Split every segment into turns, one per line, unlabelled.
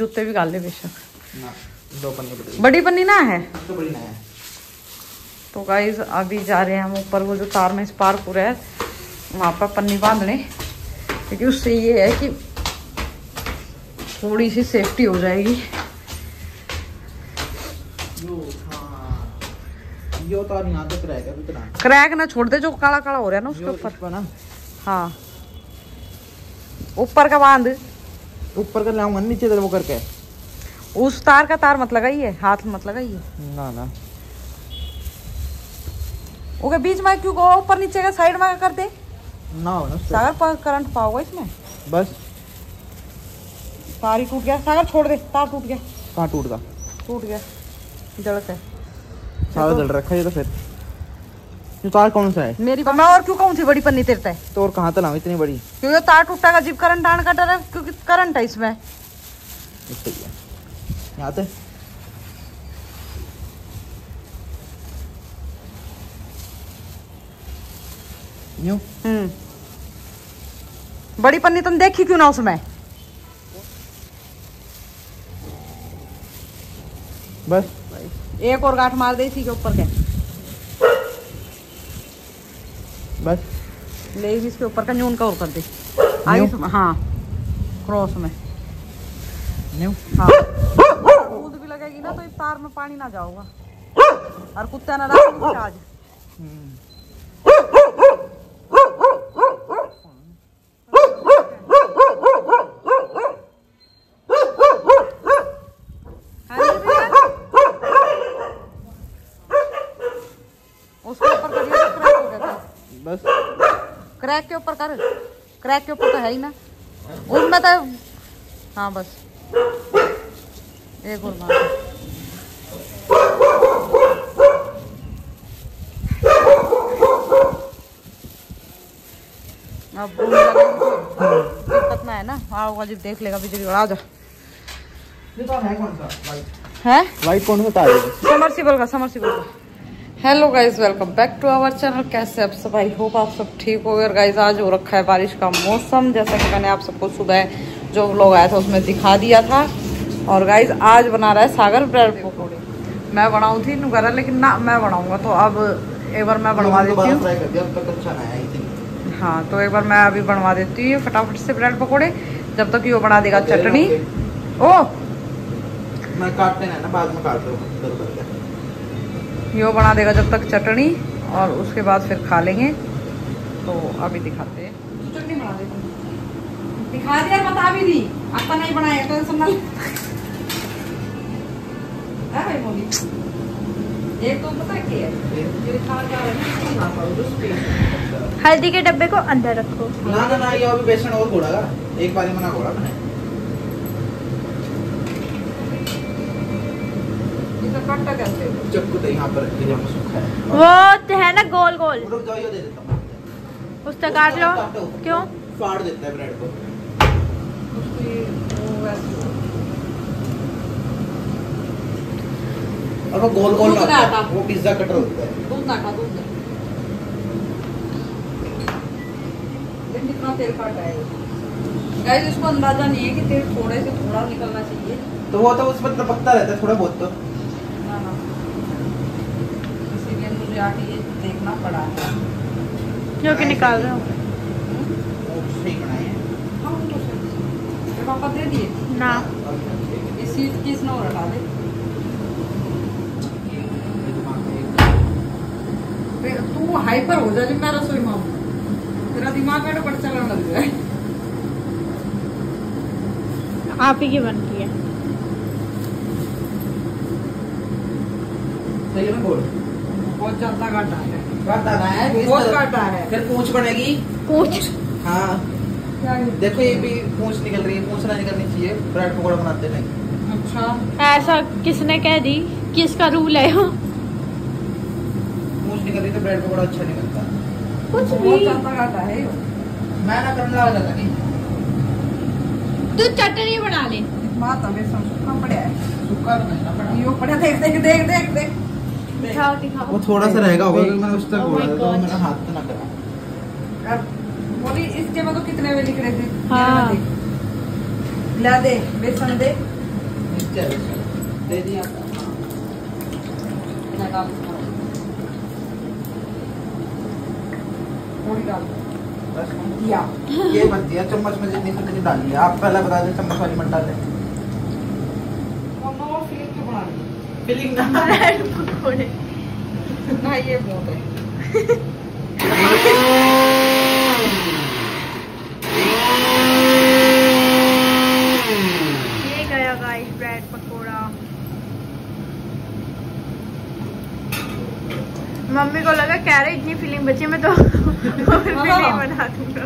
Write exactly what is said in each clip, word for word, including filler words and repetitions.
उत्ते भी गाल ले बेशक
ना, दो पन्नी
बड़ी पन्नी ना है
तो बड़ी ना है।
तो गाइस अभी जा रहे हैं हम ऊपर, वो जो तार में स्पार्क है वहाँ पर पन्नी बांधने, क्योंकि उससे ये है कि थोड़ी सी सेफ्टी हो जाएगी।
यो तार यहाँ तक क्रैक है इतना।
क्रैक ना छोड़ दे, जो काला काला हो रहा है ना उसके ऊपर
ना।
हाँ ऊपर का बांध,
ऊपर कर लाऊंगा नीचे वो करके।
उस तार का तार मत लगाइए, हाथ मत लगाइए
ना ना।
ओके बीच में क्यों को ऊपर नीचे का साइड में कर दे
ना हो ना
सागर पर करंट पाओगे इसमें।
बस
तार ही टूट गया सागर, छोड़ दे, तार टूट गया।
कहाँ टूट गया?
टूट गया, जड़क है
सारा जल रखा है। तो फिर ये तार कौन सा है? मेरी
तो मैं और क्यों कहूँ थी बड़ी पन्नी तेरे तय
तो और कहाँ तलाऊं इतनी बड़ी?
क्योंकि तार टूटा का जीप करंट आने का डर है, क्योंकि करंट है इसमें।
यहाँ पे यूं
हम्म बड़ी पन्नी तुम देखी क्यों ना उसमें?
बस
एक और गांठ मार दे इसी के ऊपर के,
बस
ले इसके ऊपर का न्यून का और कर दे आगे। हाँ क्रॉस में
न्यू।
हाँ दूध भी लगेगी ना तो इस तार में पानी ना जाओगा और कुत्ता ना रहा आज। उसके ऊपर करिए तो क्रैक हो जाता है।
बस
क्रैक के ऊपर कर, क्रैक के ऊपर तो है ही ना उसमें तो। हाँ बस एक और मार। अब दिक्कत ना है ना, आओगा जब देख लेगा बिजली उड़ा जा।
ये तो है कौन सा? वाइट
है
वाइट कौन सा तार है?
समरसीबल का, समरसीबल का। Hello guys, welcome back to our channel. कैसे आप सब? आई होप आप सब ठीक हो गए। गाइज आज हो रखा है बारिश का मौसम, जैसा कि मैंने आप सबको सुबह जो व्लॉग आया था उसमें दिखा दिया था। और गाइज आज बना रहा है सागर ब्रेड पकौड़े। मैं बनाऊँ थी नुगरा, लेकिन ना मैं बनाऊंगा तो अब एक बार मैं बनवा देती हूँ। हाँ तो एक बार मैं अभी बनवा देती हूँ फटाफट से ब्रेड पकौड़े, जब तक ये बना देगा चटनी। ओ
मैं काटते हैं ना, बाद में काट दो।
यो बना देगा जब तक चटनी, और उसके बाद फिर खा लेंगे। तो अभी दिखाते हैं। तो चटनी बना देते हैं, दिखा दिया, बता भी दी, आपका नहीं बनाया टेंशन ना ले। भाई मोदी एक तो पता है क्या है, ये खा जा रहा है।
हल्दी के डब्बे को अंदर रखो।
ना ना ना, ये अभी बेसन और घोड़ागा, एक बारी मना घोड़ा मैंने।
काटा कैसे?
चक्कू तो यहाँ पर रख दिया, सूखा है।
वो तो है ना गोल गोल,
रुक जाओ, ये दे देता हूँ।
उससे काट लो। क्यों?
फाड़ देता है ब्रेड को। और वो गोल गोल ना होता, वो पिज्जा कटर होता है।
दूध ना खा, दूध कितना तेल काटा है गाइस, इसको अंदाजा नहीं है कि तेल थोड़े से थोड़ा निकलना चाहिए।
तो वो तो उस पर टपकता रहता है थोड़ा बहुत। तो
इसीलिए मुझे आके ये देखना पड़ा है
जो कि निकाल रहे हो।
वो सही बनाए हैं।
हाँ वो तो सही। पापा दे दिए
ना
इस सीट की इसने और हटा दे। तू हाइपर हो जा जब मैं रसोई में हूँ, तेरा दिमाग में बड़ा चलने लग जाए।
आप ही की बनती है।
सही है ना? बोल
बहुत ज्यादा काटा है,
काटा है,
बहुत काटा है।
फिर पूंछ बनेगी।
पूछ?
हाँ
क्या है?
देखो ये भी पूंछ निकल रही है, पूंछ ना निकलनी चाहिए, ब्रेड पकौड़ा बनाते नहीं।
अच्छा
ऐसा किसने कह दी? किसका रूल है?
पूंछ निकल रही तो ब्रेड पकौड़ा अच्छा निकलता।
कुछ
बहुत
भी।
ज्यादा काटा है।
मैं ना करने लगा था नहीं।
तू चटनी बना ले।
माता बेसन सूखा पड़ा है,
सूखा तो नहीं ना पड़ा।
यो पड़ा, देख देख देख देख देख।
दिखाओ दिखाओ।
वो थोड़ा सा रहेगा होगा, क्योंकि मैंने उस तक
Oh
बोला
my
था, तो
God.
मैंने हाथ तो ना करा।
अब बोली इसके में तो कितने वे लिख रहे थे।
हाँ।
ला दे बेसन दे,
दे दे दिया
थोड़ी डाल
बस दिया ये मत दिया चम्मच में जितनी जितनी डाली है आप पहले बता दें चम्मच वाली मत डालें
मम्मा वो फिलिंग क्यों बना रही
फीलिंग ना
ब्रेड पकोड़े
है ना ये बहुत है
ये गया गाइस ब्रेड पकोड़ा। मम्मी को लगा कह रहे इतनी फीलिंग बची मैं तो फीलिंग बना दूंगा।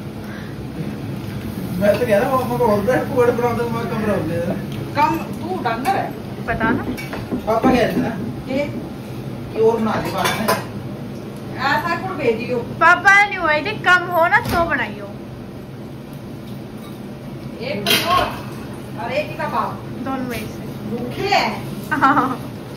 मैं तो कह रहा हूं पापा को और ब्रेड पकौड़े बना दो मैं कम रह गया
कम तू डंगर है
पता ना
पापा कह रहे थे ना
ये
कि और बना दे बाद में
ऐसा कुछ भेजियो
पापा नहीं हुआ थी कम हो ना तो बनाइयो।
एक तो और एक ही का पाव
दोनों में से
भूखे है
हाँ।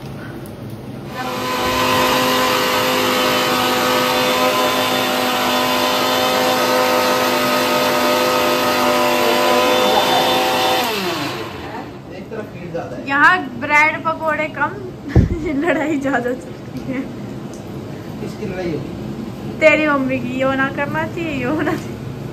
एक तरफ भीड़ ज्यादा है
यहाँ ब्रेड पकोड़े कम लड़ाई ज्यादा चलती है।
किसकी लड़ाई होगी
तेरी मम्मी की यो ना करना चाहिए यो होना चाहिए।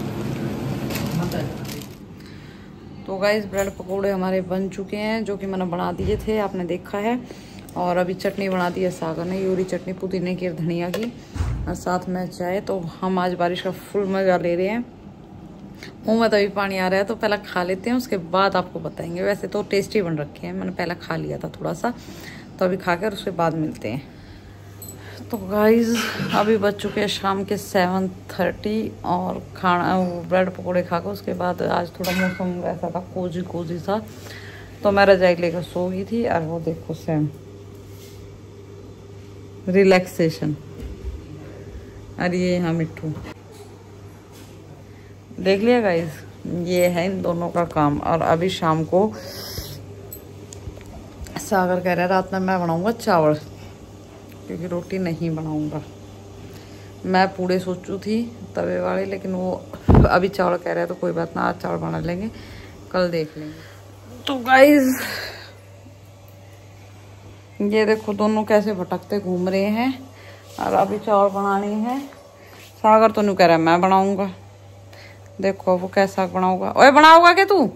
तो गाइस ब्रेड पकोड़े हमारे बन चुके हैं जो कि मैंने बना दिए थे आपने देखा है। और अभी चटनी बना दी है सागर ने यूरी चटनी पुदीने की धनिया की और साथ में चाय। तो हम आज बारिश का फुल मज़ा ले रहे हैं। मुँह में तो अभी पानी आ रहा है तो पहले खा लेते हैं उसके बाद आपको बताएंगे। वैसे तो टेस्टी बन रखे हैं मैंने पहले खा लिया था थोड़ा सा तो अभी खा कर उसके बाद मिलते हैं। तो गाइस अभी बज चुके हैं शाम के सेवन थर्टी और खाना ब्रेड पकोड़े खा कर उसके बाद आज थोड़ा मौसम ऐसा था कोजी कोजी सा तो मैं रजाई लेकर सो गई थी। और वो देखो सैम रिलैक्सेशन। और ये यहाँ मिट्टू देख लिया गाइस ये है इन दोनों का काम। और अभी शाम को सागर कह रहा है रात में मैं बनाऊंगा चावल क्योंकि रोटी नहीं बनाऊंगा। मैं पूड़े सोचू थी तवे वाले लेकिन वो अभी चावल कह रहा है तो कोई बात ना आज चावल बना लेंगे कल देख लेंगे। तो गाइस ये देखो दोनों कैसे भटकते घूम रहे हैं और अभी चावल बनाने हैं। सागर तो नहीं कह रहा है मैं बनाऊंगा। देखो वो कैसा बनाऊंगा। ओए बनाऊंगा क्या तू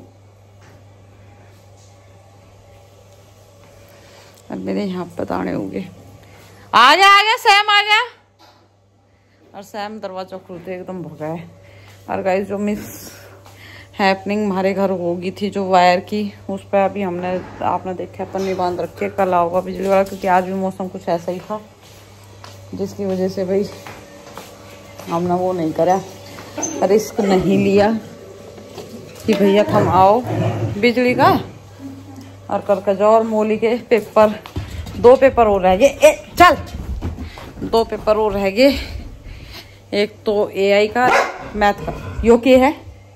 अब मेरे यहाँ पे दाने होंगे। आ गया आ गया सैम आ गया। और सैम दरवाजा खुलते एकदम भगा है। और गाइस जो मिस हैपनिंग हमारे घर होगी थी जो वायर की उस पर अभी हमने आपने देखा पन्नी बांध रखी है। कल आओगा बिजली वाला क्योंकि आज भी मौसम कुछ ऐसा ही था जिसकी वजह से भाई हमने वो नहीं करा रिस्क नहीं लिया कि भैया तुम आओ बिजली का और करके जाओ। और मोली के पेपर दो पेपर और रह गए ए चल दो पेपर और रह गए। एक तो एआई का मैथ का यो के है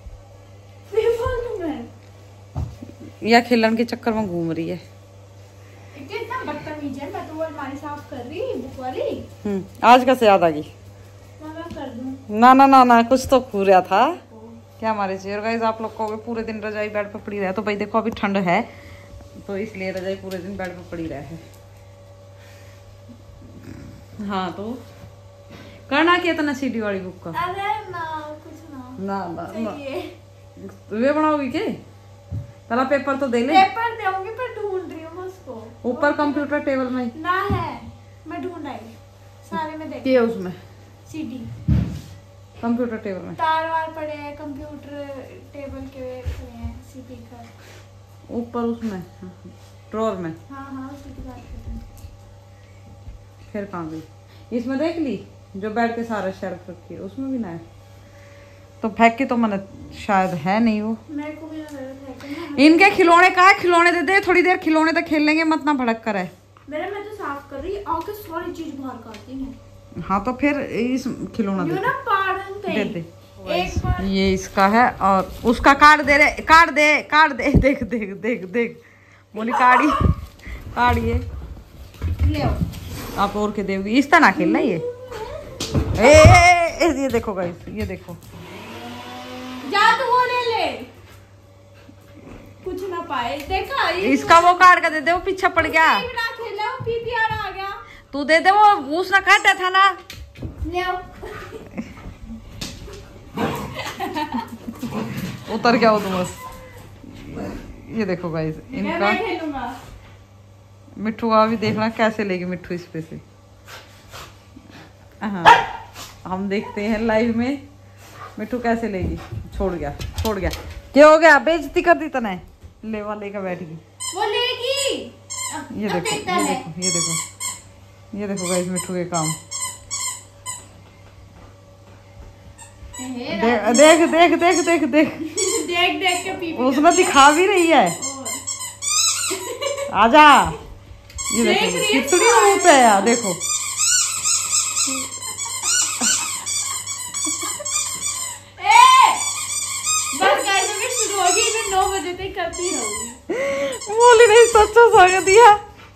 या खेलन के चक्कर में घूम रही है।
इतना बदतमीज है मैं तो वो अलमारी साफ कर रही बुक वाली।
हम्म आज कैसे याद आ गई
मैं कर दूं
ना ना ना ना कुछ तो खू रहा था क्या हमारे से। और गाइस आप लोग कहोगे पूरे दिन रजाई बेड पर पड़ी रहे तो भाई देखो अभी ठंड है तो इसलिए रजाई पूरे दिन बेड पर पड़ी रहे। हाँ तो करना क्या था ना सीडी वाली बुक का।
अरे ना कुछ ना
ना ना, ना।
चाहिए
वे बनाओगी के पहला पेपर तो दे ले।
पेपर दूंगी पर ढूंढ रही हूँ उसको
ऊपर कंप्यूटर टेबल में
ना है मैं ढूंढ आई सारे में देख
के उसमें
सीडी
कंप्यूटर टेबल में
तार वार पड़े हैं कंप्यूटर टेबल के पड़े हैं सीपी का
ऊपर उसमें ड्रॉर में।
हाँ हाँ उसी की बात करते हैं।
फिर कहाँ गई इसमें देख ली जो बेड के सारे शेल्फ रखी है उसमें भी ना है तो फेंक के तो मैंने शायद है नहीं वो।
मेरे को भी जरूरत है
इनके खिलौने कहाँ है खिलौने दे दे थोड़ी देर खिलौने तक खेल लेंगे मत ना भड़क कर है।
मेरा मैं तो साफ कर रही आके सारी चीज बाहर काटती हूँ।
हाँ तो फिर इस खिलौना दे
ना पाड़न पे
दे दे
एक बार
ये इसका है और उसका कार्ड दे रहे कार्ड दे कार्ड दे देख देख देख देख बोली कार्ड कार्ड ये
ले आओ
आप और के देगी इस तरह खेलना ये ए, ए, ए, ये देखो गाइस ये देखो
जा तू वो ले ले कुछ ना पाए देखा
इसका वो काट कर दे दे, वो पीछे पड़ गया।
खेला पीपीआर आ गया।
तू दे दे, वो घूस ना काटा था ना।
ले
उतर गया वो तो बस। ये देखो गाइस इनका मिट्ठू का भी देखना कैसे लेगी मिट्ठू इस पे से। हाँ हम देखते हैं लाइव में मिट्ठू कैसे लेगी। छोड़ गया छोड़ गया, क्या हो गया? बेइज्जती कर दी तने। लेवा लेकर बैठ गई
वो लेगी।
ये देखो ये देखो ये देखो ये देखो गाइस मिट्ठू के काम। देख देख देख देख देख देख
देख देख के पीपी
उसने दिखा भी रही है। आजा, ये देखो कितनी ऊँच है यार, देखो
नौ बजे तक करती रहूंगी।
बोली नहीं सच्चा स्वागत दिया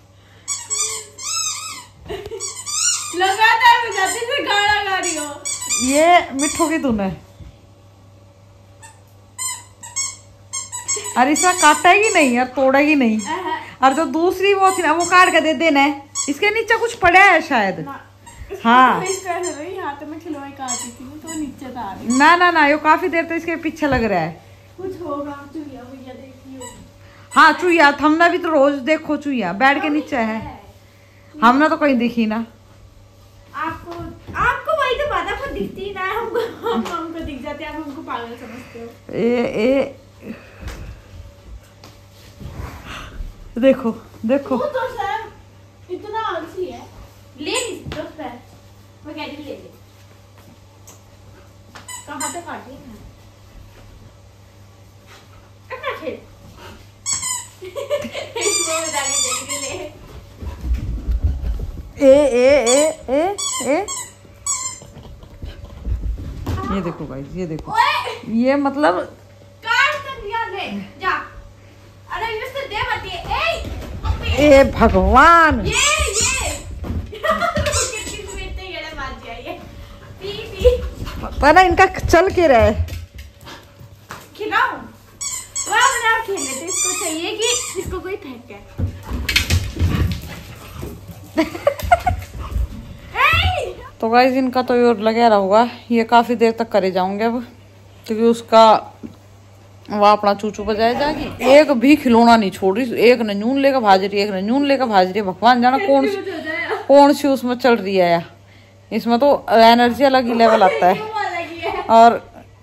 लगातार बजाती फिर गाना गा रही हो।
ये मिट्ठू की धुन है। अरे इसका काटेगी नहीं यार, तोड़ेगी नहीं। और जो दूसरी वो थी ना वो काट के दे देना है। इसके नीचे कुछ पड़ा है शायद। हाँ
हाथ में खिलौने काटी थी तो नीचे था।
ना ना ना ये काफी देर तक इसके पीछे लग रहा है।
कुछ होगा चुईया भैया देखियो।
हाँ चुईया, हमने भी तो रोज देखो चुईया बैठ के नीचे है। हमने तो कहीं दिखी ना।
आपको आपको वही तो बात है, दिखती ना है हमको। हम हमको दिख जाते हैं, आप हमको पागल समझते हो।
ए ए देखो देखो
वो तो सर इतना आलसी है, ले नहीं सकते उस पर। मैं कह रही ले ले। कहाँ तक काटी है? अपना खेल। वो जाके देख ले।
ए ए ए ए ए ये देखो गाइस ये देखो ये मतलब
काट कर दिया। ले जा। अरे इससे दे मत ये।
ए भगवान
ये ये कितनी स्वीट है ये बात जाइए। पी पी
पता ना इनका चल के रहे।
खिलाऊं वो बना खेल लेते। इसको चाहिए कि इसको कोई फेंके।
तो गाइस इनका तो और लगा होगा। ये काफी देर तक करे जाऊंगे अब, क्योंकि उसका वह अपना चूचू बजाए जाएगी। एक भी खिलौना नहीं छोड़ रही। एक न नून लेकर भाज रही है, एक न नून लेकर भाज रही है। भगवान जाना कौन सी कौन सी उसमें चल रही है यार। इसमें तो एनर्जी अलग ही लेवल आता है। और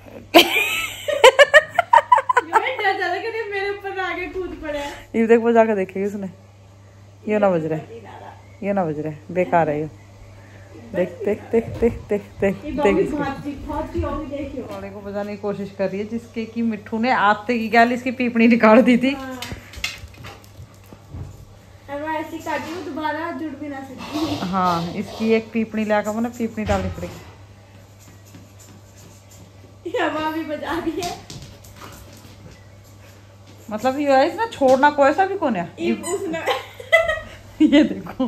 मेरे ऊपर आगे कूद पड़ा।
ये देख वो जाकर देखेगी उसने। ये ना बज रहा है, ये ना बज रहा है, बेकार है ये। देख देख देख देख देख देख देख घोड़े को बजाने की कोशिश कर रही है, जिसके की मिट्ठू ने आते की गैल इसकी पीपनी निकाल दी थी।
ऐसी काटी दोबारा जुड़ भी ना सकती।
हाँ इसकी एक पीपनी लाकर मैंने पीपनी डालनी पड़ेगी।
हवा भी बजा रही है।
मतलब ये है इसने छोड़ना कोई सा भी कौन है। ये देखो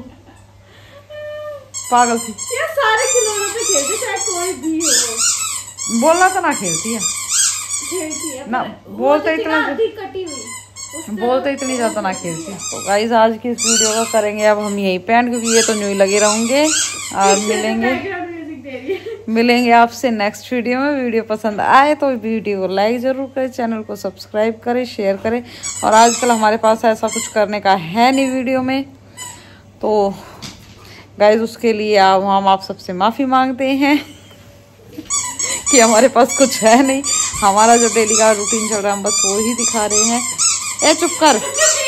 पागल थी।
ये सारे खिलौनों पे खेलते चाहे कोई भी हो।
बोलना तो ना खेलती है,
खेलती है
ना बोलते इतना
कटी हुई
बोलते इतनी ज्यादा ना खेलती। तो गाइस आज की इस वीडियो का करेंगे अब हम यही पेंट, क्योंकि ये तो न्यू लगे रहेंगे। और मिलेंगे मिलेंगे आपसे नेक्स्ट वीडियो में। वीडियो पसंद आए तो वीडियो को लाइक जरूर करें, चैनल को सब्सक्राइब करें, शेयर करें। और आजकल हमारे पास ऐसा कुछ करने का है नहीं वीडियो में, तो गाइज उसके लिए आप हम आप सबसे माफ़ी मांगते हैं कि हमारे पास कुछ है नहीं। हमारा जो डेली का रूटीन चल रहा है हम बस वो ही दिखा रहे हैं। ए चुप कर।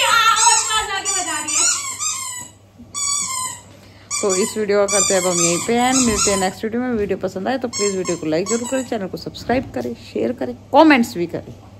तो इस वीडियो का करते हैं अब हम यहीं पे एंड। मिलते हैं नेक्स्ट वीडियो में। वीडियो पसंद आए तो प्लीज़ वीडियो को लाइक जरूर करें, चैनल को सब्सक्राइब करें, शेयर करें, कमेंट्स भी करें।